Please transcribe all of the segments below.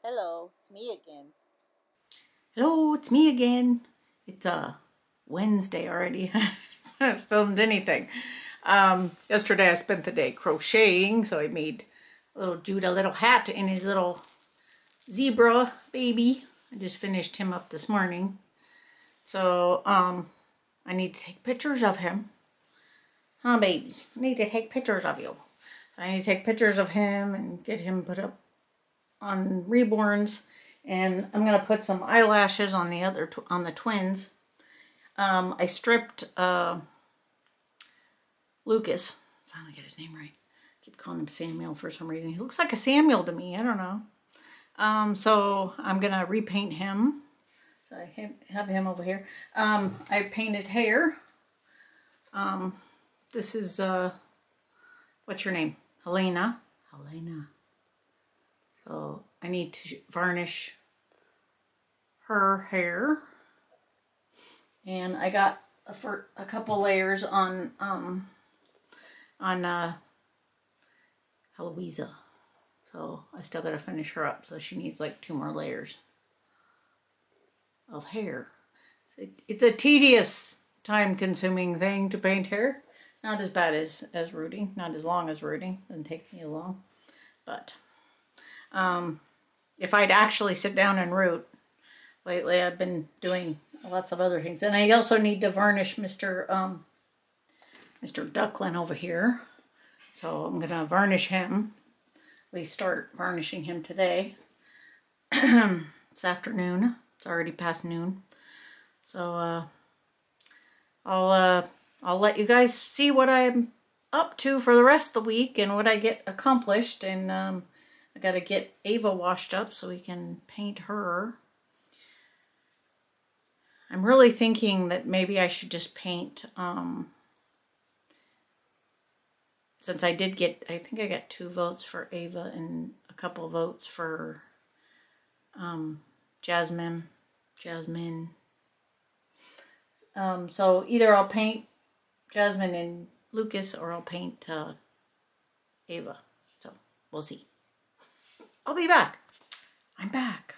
Hello, it's me again. Hello, it's me again. It's Wednesday already. I haven't filmed anything. Yesterday I spent the day crocheting, so I made little Jude a little hat and his little zebra baby. I just finished him up this morning. So I need to take pictures of him. Huh, baby? I need to take pictures of you. So I need to take pictures of him and get him put up on Reborns. And I'm gonna put some eyelashes on the other on the twins. I stripped Lucas. Finally get his name right. I keep calling him Samuel for some reason. He looks like a Samuel to me. I don't know. So I'm gonna repaint him. So I have him over here. I painted hair. This is what's your name? Helena. So I need to varnish her hair, and I got a couple layers on Heloisa. So I still got to finish her up. So she needs like 2 more layers of hair. It's a tedious, time-consuming thing to paint hair. Not as bad as rooting. Not as long as rooting. Doesn't take me long, but. If I'd actually sit down and root, lately I've been doing lots of other things. And I also need to varnish Mr. Duckling over here. So I'm going to varnish him. At least start varnishing him today. It's afternoon. It's already past noon. So I'll let you guys see what I'm up to for the rest of the week and what I get accomplished. And I gotta get Ava washed up so we can paint her. I'm really thinking that maybe I should just paint, since I did get, I think I got 2 votes for Ava and a couple of votes for Jasmine. So either I'll paint Jasmine and Lucas or I'll paint Ava. So we'll see. I'll be back. I'm back.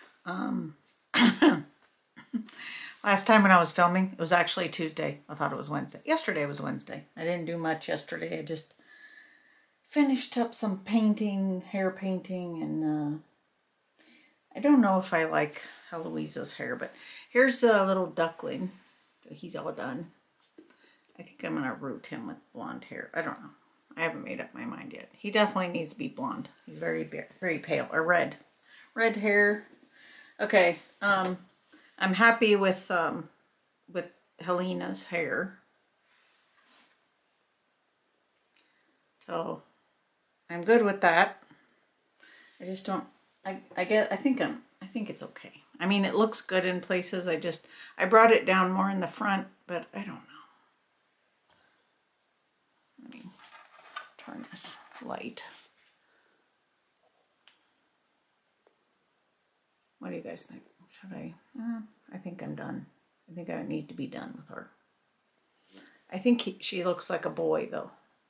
Last time when I was filming, it was actually Tuesday. I thought it was Wednesday. Yesterday was Wednesday. I didn't do much yesterday. I just finished up some painting, hair painting, and I don't know if I like Heloisa's hair, but here's a little duckling. He's all done. I think I'm going to root him with blonde hair. I don't know. I haven't made up my mind yet. He definitely needs to be blonde. He's very pale, or red. Red hair. Okay, I'm happy with Helena's hair. So I'm good with that. I just don't. I think it's okay. I mean, it looks good in places. I brought it down more in the front, but I don't know. Let me turn this light. What do you guys think? Should I? I think I'm done. I think I need to be done with her. I think she looks like a boy, though.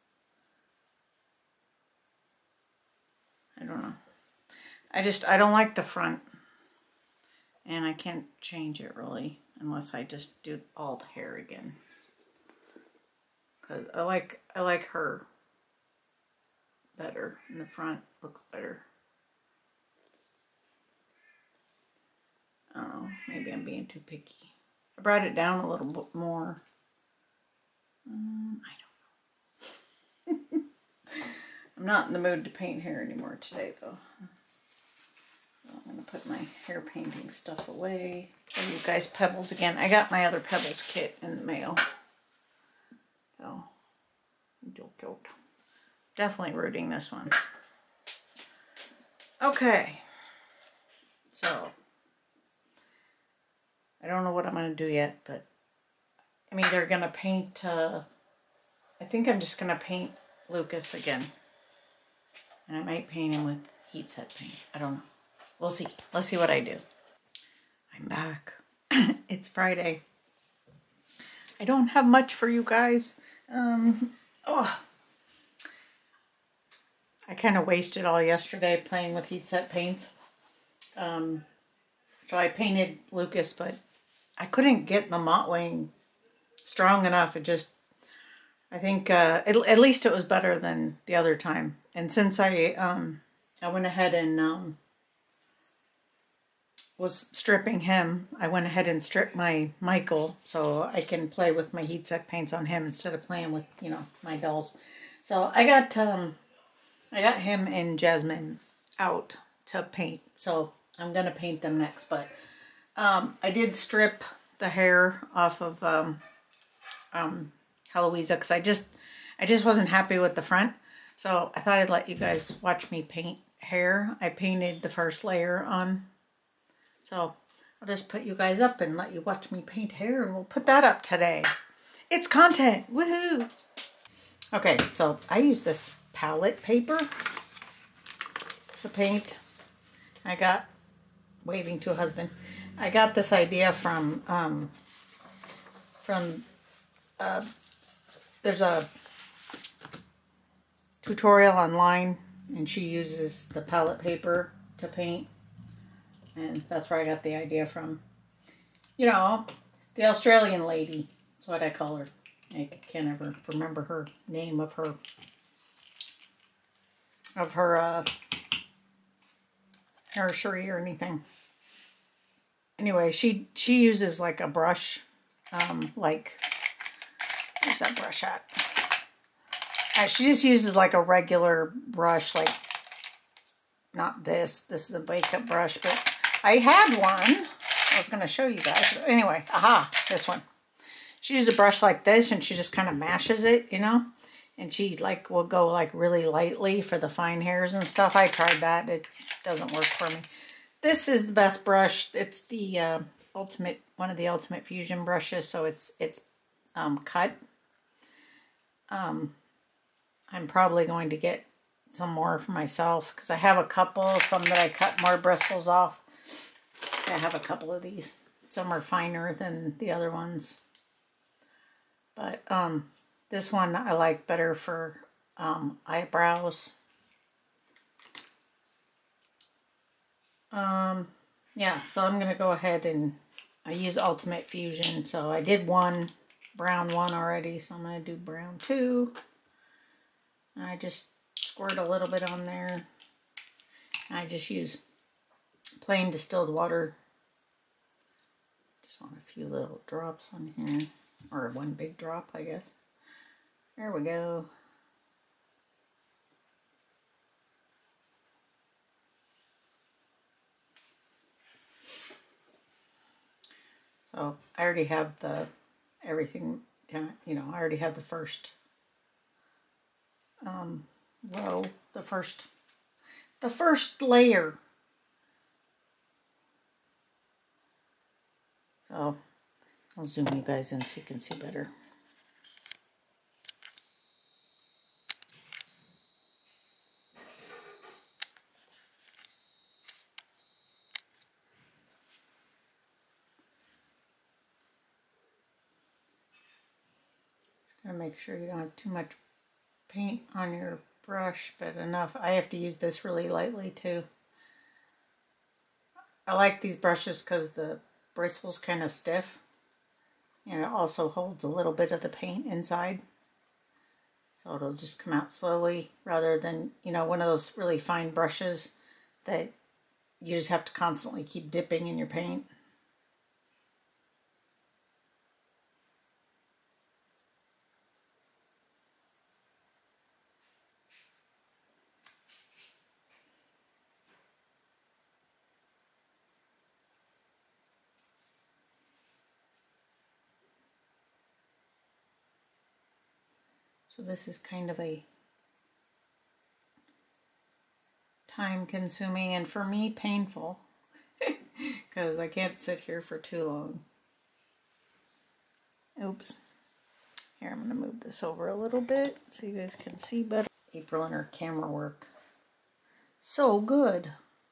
I don't know. I don't like the front. And I can't change it really unless I just do all the hair again. Because I like her better in the front. Looks better. I don't know. Maybe I'm being too picky. I brought it down a little bit more. I don't know. I'm not in the mood to paint hair anymore today, though. So I'm going to put my hair painting stuff away. Show you guys pebbles again. I got my other pebbles kit in the mail. So, definitely rooting this one. Okay. So, I don't know what I'm going to do yet, but I'm either going to paint, I think I'm just going to paint Lucas again. And I might paint him with heat set paint. I don't know. We'll see. Let's see what I do. I'm back. It's Friday. I don't have much for you guys. I kind of wasted all yesterday playing with heat set paints. So I painted Lucas, but I couldn't get the mottling strong enough. It just, I think at least it was better than the other time. And since I went ahead and was stripping him, I went ahead and stripped my Michael so I can play with my heat set paints on him instead of playing with, you know, my dolls. So I got him and Jasmine out to paint. So I'm gonna paint them next. But I did strip the hair off of Heloisa because I just wasn't happy with the front. So I thought I'd let you guys watch me paint hair. I painted the first layer on. So I'll just put you guys up and let you watch me paint hair, and we'll put that up today. It's content, woohoo! Okay, so I use this palette paper to paint. I got, waving to a husband, I got this idea from there's a tutorial online, and she uses the palette paper to paint. And that's where I got the idea from. You know, the Australian lady. That's what I call her. I can't ever remember her name of her nursery or anything. Anyway, she uses like a brush, like, where's that brush at? She just uses like a regular brush, like, not this. This is a makeup brush, but I had one. I was going to show you guys. But anyway, aha, this one. She uses a brush like this, and she just kind of mashes it, you know. And she like will go like really lightly for the fine hairs and stuff. I tried that. It doesn't work for me. This is the best brush. It's the one of the Ultimate Fusion brushes. So it's cut. I'm probably going to get some more for myself because I have a couple. Some that I cut more bristles off. I have a couple of these. Some are finer than the other ones. But this one I like better for eyebrows. Yeah, so I'm going to go ahead and I use Ultimate Fusion. So I did one brown one already, so I'm going to do brown 2. And I just squirt a little bit on there. And I just use plain distilled water. Just want a few little drops on here. Or one big drop, I guess. There we go. So I already have everything kind of, you know, I already have the first row, the first layer. So I'll zoom you guys in so you can see better. Gotta make sure you don't have too much paint on your brush, but enough. I have to use this really lightly too. I like these brushes because the bristle's kind of stiff, and it also holds a little bit of the paint inside, so it'll just come out slowly rather than, you know, one of those really fine brushes that you just have to constantly keep dipping in your paint. So this is kind of a time-consuming and for me painful because I can't sit here for too long. Oops. Here, I'm going to move this over a little bit so you guys can see better. April and her camera work. So good.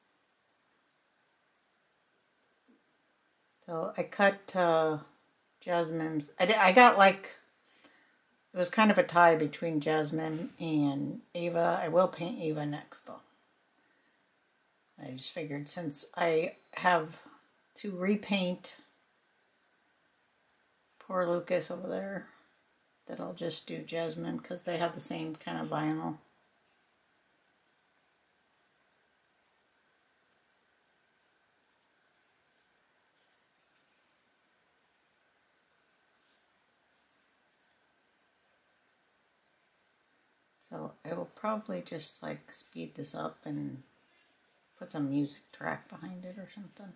So I cut Jasmine's. I got like, it was kind of a tie between Jasmine and Ava. I will paint Ava next though. I just figured since I have to repaint poor Lucas over there, that I'll just do Jasmine because they have the same kind of vinyl. So I will probably just like speed this up and put some music track behind it or something.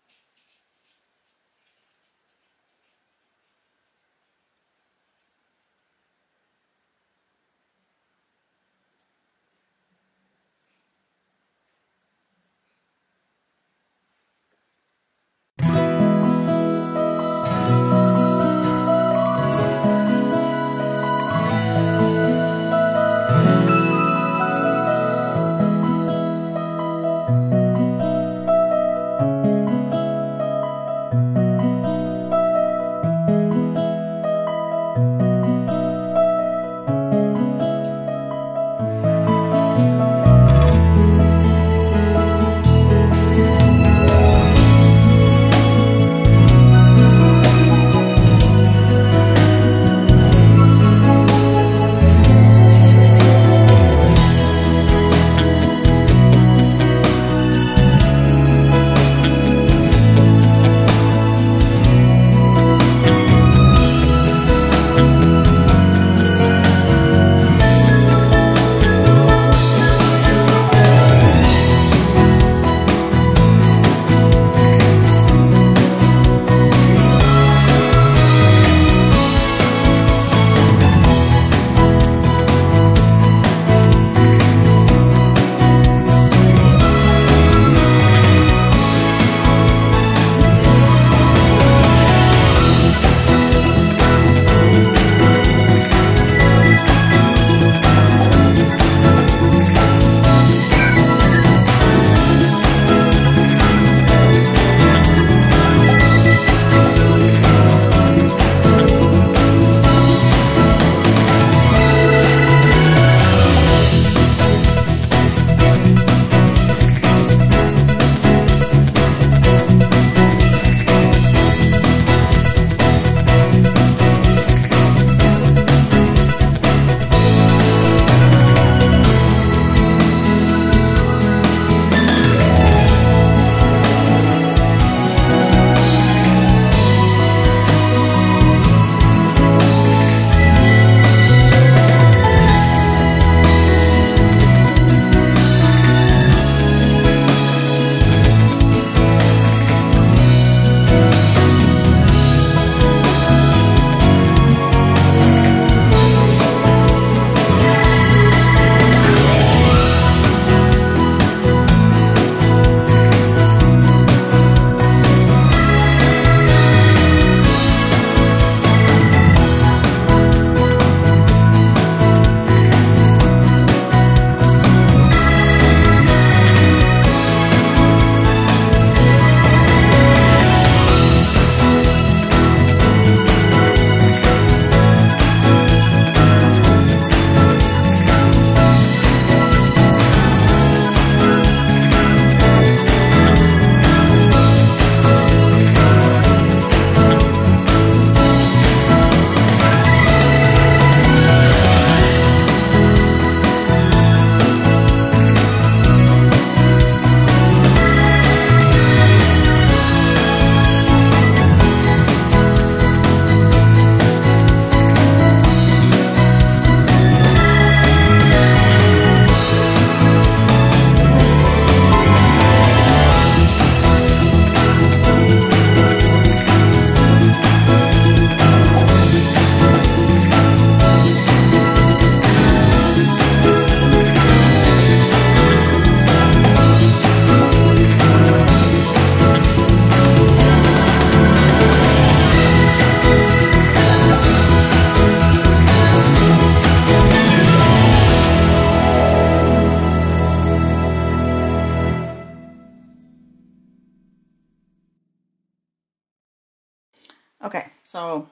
Okay, so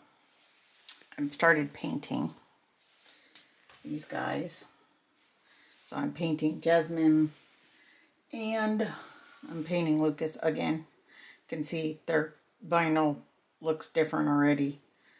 I've started painting these guys. So I'm painting Jasmine and I'm painting Lucas again. You can see their vinyl looks different already.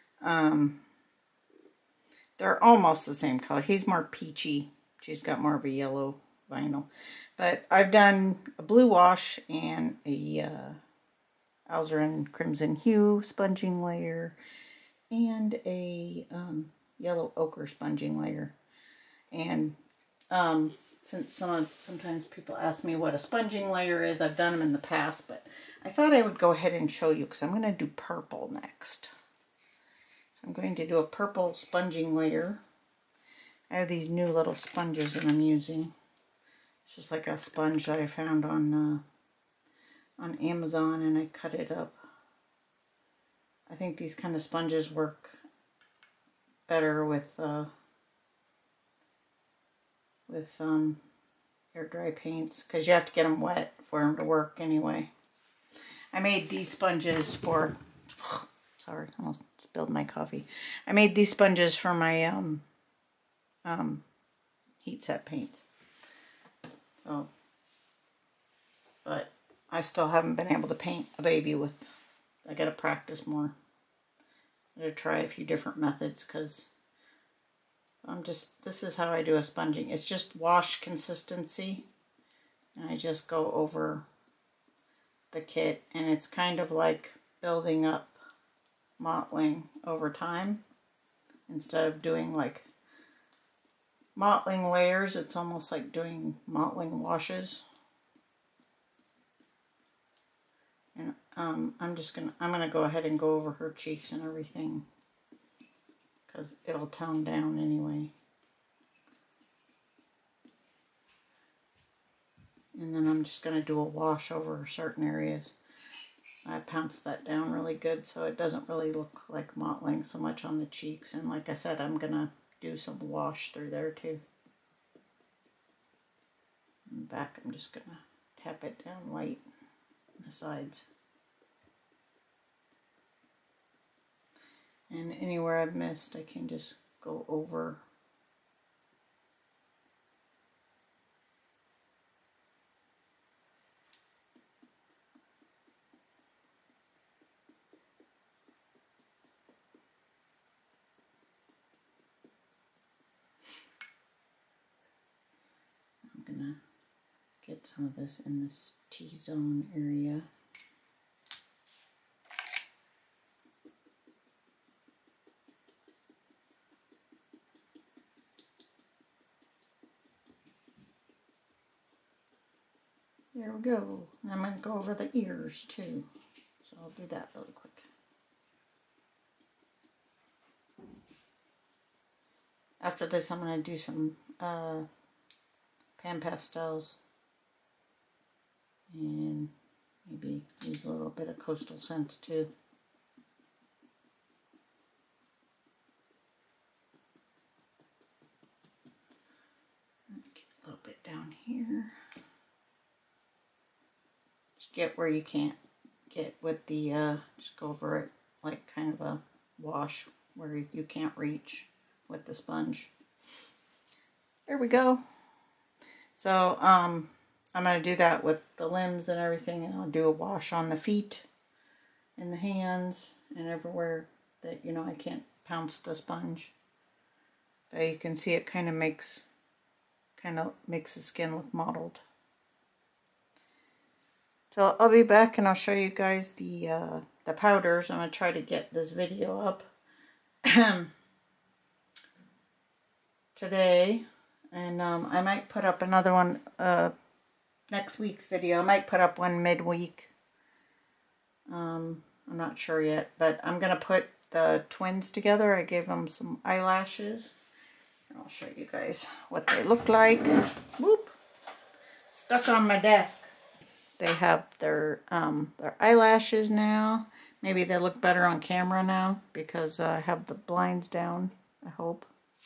They're almost the same color. He's more peachy. She's got more of a yellow vinyl. But I've done a blue wash and a alizarin crimson hue sponging layer and a yellow ochre sponging layer. And since sometimes people ask me what a sponging layer is, I've done them in the past, but I thought I would go ahead and show you because I'm going to do purple next. So I'm going to do a purple sponging layer. I have these new little sponges that I'm using. It's just like a sponge that I found on Amazon, and I cut it up. I think these kind of sponges work better with air dry paints because you have to get them wet for them to work anyway. I made these sponges for, sorry, I almost spilled my coffee. I made these sponges for my heat set paints. So, but I still haven't been able to paint a baby with, I gotta practice more. I'm gonna try a few different methods because this is how I do a sponging. It's just wash consistency. And I just go over the kit, and it's kind of like building up mottling over time. Instead of doing like mottling layers, it's almost like doing mottling washes. And I'm gonna go ahead and go over her cheeks and everything because it'll tone down anyway. And then I'm just going to do a wash over certain areas. I pounce that down really good so it doesn't really look like mottling so much on the cheeks. And like I said, I'm going to do some wash through there too. In the back, I'm just going to tap it down light on the sides. And anywhere I've missed, I can just go over. I'm gonna get some of this in this T-zone area. There we go. I'm going to go over the ears too. So I'll do that really quick. After this, I'm going to do some pan pastels. And maybe use a little bit of coastal scents too. Get a little bit down here. Get where you can't get with the, just go over it like kind of a wash where you can't reach with the sponge. There we go. So, I'm going to do that with the limbs and everything, and I'll do a wash on the feet and the hands and everywhere that, you know, I can't pounce the sponge. But you can see it kind of makes the skin look mottled. So I'll be back and I'll show you guys the powders. I'm going to try to get this video up today. And I might put up another one next week's video. I might put up one midweek. I'm not sure yet. But I'm going to put the twins together. I gave them some eyelashes. And I'll show you guys what they look like. Whoop! Stuck on my desk. They have their eyelashes now. Maybe they look better on camera now because I have the blinds down, I hope.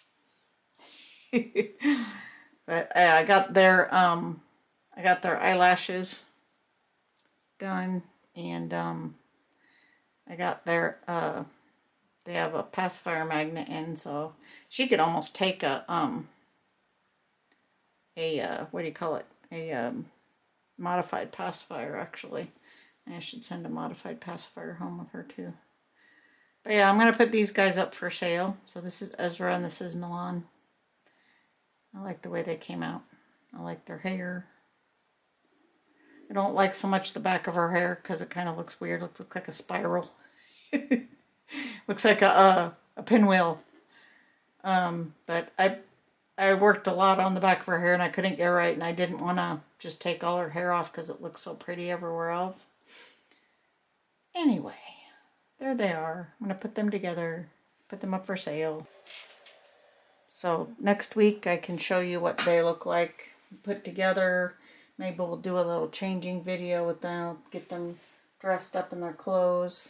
But I got their eyelashes done, and I got their they have a pacifier magnet in, so she could almost take a what do you call it? modified pacifier, actually. I should send a modified pacifier home with her too. But yeah, I'm going to put these guys up for sale. So this is Ezra and this is Milan. I like the way they came out. I like their hair. I don't like so much the back of her hair because it kind of looks weird. It looks like a spiral. Looks like a pinwheel. But I worked a lot on the back of her hair and I couldn't get it right, and I didn't want to just take all her hair off because it looks so pretty everywhere else. Anyway, there they are. I'm going to put them together, put them up for sale. So next week I can show you what they look like put together. Maybe we'll do a little changing video with them, get them dressed up in their clothes.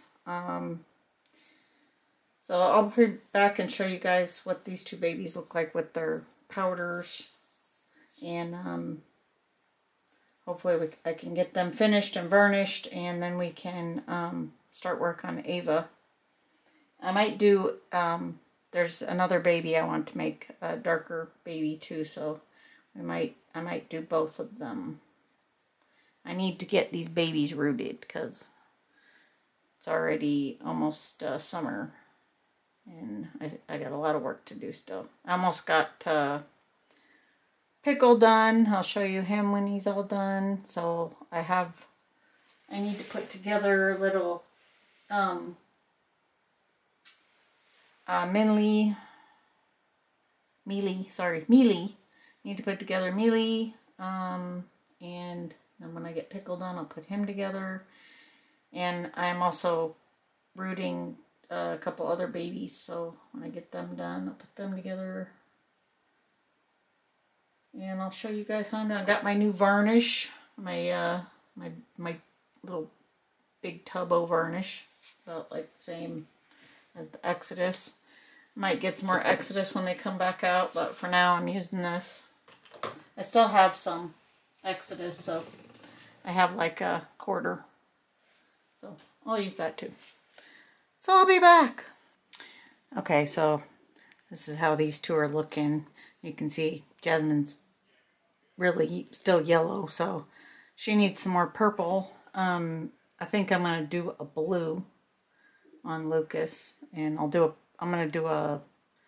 So I'll be back and show you guys what these two babies look like with their powders. And hopefully I can get them finished and varnished, and then we can start work on Ava. I might do, there's another baby I want to make, a darker baby too, so I might do both of them. I need to get these babies rooted because it's already almost summer. And I got a lot of work to do still. I almost got Pickle done. I'll show you him when he's all done. So I need to put together little Mealy. Need to put together Mealy. And then when I get Pickle done, I'll put him together. And I'm also rooting a couple other babies, so when I get them done, I'll put them together. And I'll show you guys how I'm done. I got my new varnish, my my little big Tubbo varnish, about like the same as the Exodus. Might get some more Exodus when they come back out, but for now I'm using this. I still have some Exodus, so I have like a quarter, so I'll use that too. So I'll be back. Okay, so this is how these two are looking. You can see Jasmine's really still yellow, so she needs some more purple. I think I'm going to do a blue on Lucas, and I'm going to do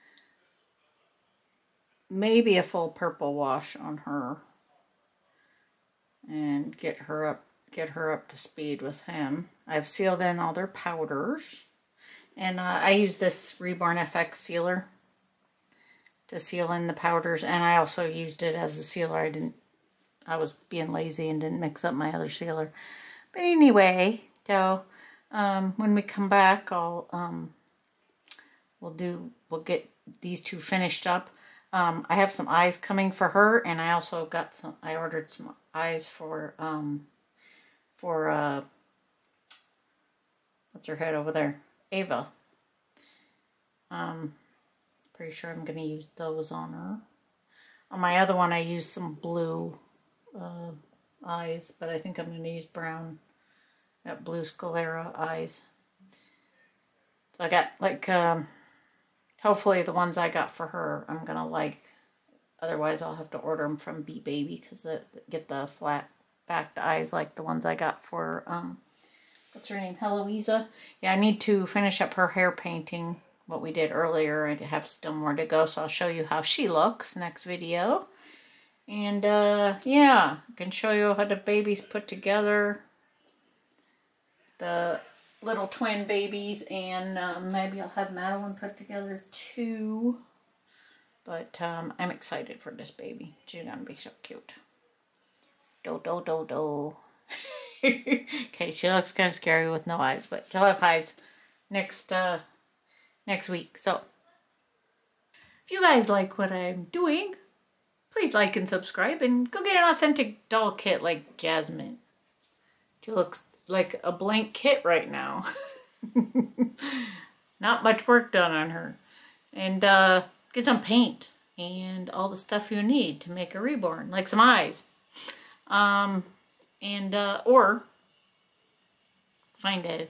maybe a full purple wash on her and get her up to speed with him. I've sealed in all their powders. And I use this RebornFX sealer to seal in the powders, and I also used it as a sealer. I was being lazy and didn't mix up my other sealer. But anyway, so when we come back, we'll get these two finished up. I have some eyes coming for her, and I also I ordered some eyes for what's her head over there? Ava. Pretty sure I'm going to use those on her. On my other one I used some blue eyes, but I think I'm going to use brown, that blue sclera eyes. So I got like, hopefully the ones I got for her I'm going to like. Otherwise I'll have to order them from Bee Baby because they get the flat backed eyes like the ones I got for what's her name? Heloisa. Yeah, I need to finish up her hair painting, what we did earlier. I have still more to go, so I'll show you how she looks next video. And yeah, I can show you how the babies put together. The little twin babies, and maybe I'll have Madeline put together too. But I'm excited for this baby. She's gonna be so cute. Do do do do. Okay, she looks kind of scary with no eyes, but she'll have eyes next week. So, if you guys like what I'm doing, please like and subscribe, and go get an authentic doll kit like Jasmine. She looks like a blank kit right now. Not much work done on her. And get some paint and all the stuff you need to make a reborn, like some eyes. Or find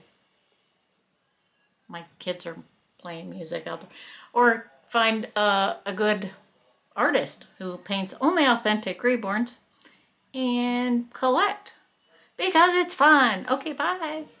my kids are playing music out there, or find a good artist who paints only authentic reborns and collect because it's fun. Okay, bye.